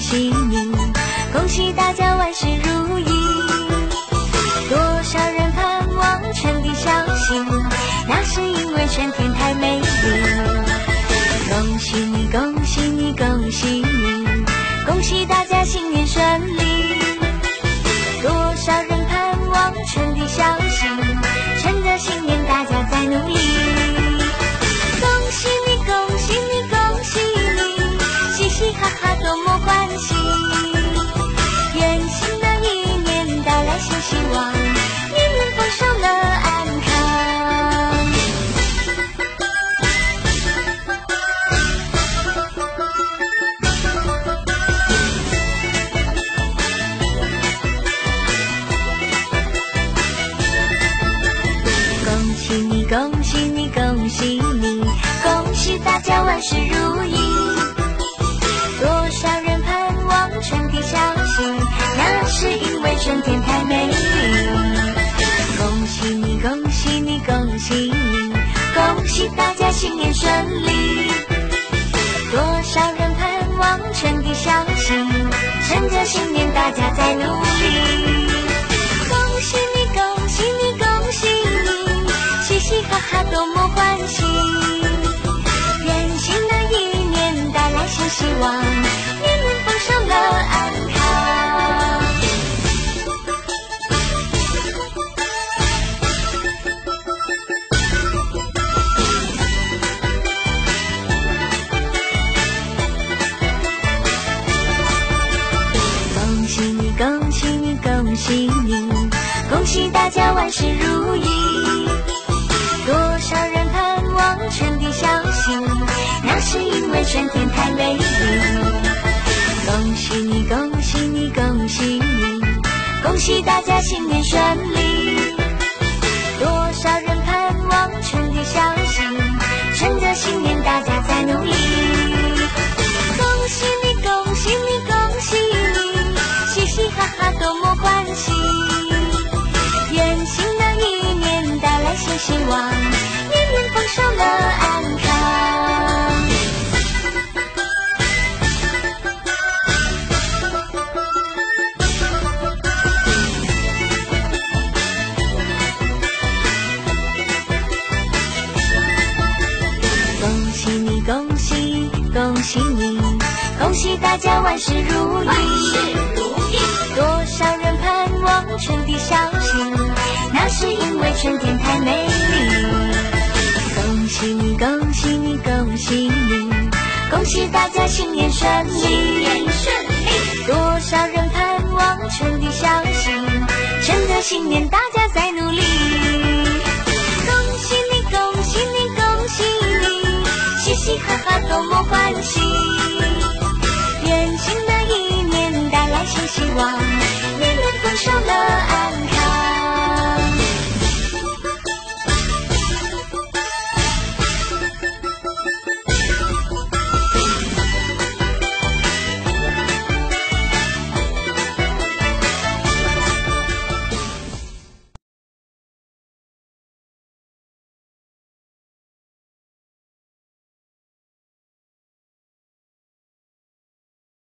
喜你，恭喜大家万事如意。多少人盼望春地小幸，那是因为春天太美丽。恭喜你，恭喜你，恭喜你，恭喜大家新年顺利。多少人盼望春地小幸，趁着新年大家在努力。恭喜你，恭喜你，恭喜你，嘻嘻哈哈多么欢喜。愿新的一年带来新希望，年年丰收乐安康。恭喜你，恭喜你，恭喜你，恭喜大家万事如意。多少人盼望春地小幸，那是因为春天太美丽。恭喜你，恭喜你，恭喜你，恭喜大家新年顺利。多少人盼望春地小幸，趁着新年大家在努力。恭喜你，恭喜你，恭喜你，嘻嘻哈哈多么欢喜。愿新的一年带来新希望，年年丰收乐安康。恭喜你，恭喜你，恭喜你，恭喜大家万事如意。多少人盼望春地小幸，那是因为春天太美丽。恭喜你，恭喜你，恭喜你，恭喜大家新年顺利。多少人盼望春地小幸，趁着新年大家在努力。恭喜你，恭喜你，恭喜你，嘻嘻哈哈多么欢喜。愿新的一年带来新希望，年年丰收乐安康。恭喜你，恭喜恭喜你，恭喜大家万事如意。万事如意。多少人盼望春地小幸，那是因为春天太美丽。恭喜你，恭喜你，恭喜你，恭喜大家新年顺利。新年顺利。多少人盼望春地小幸，趁着新年大家在努力。恭喜你，恭喜你，恭喜你，嘻嘻哈哈多么欢喜。愿新的一年带来新希望，年年丰收乐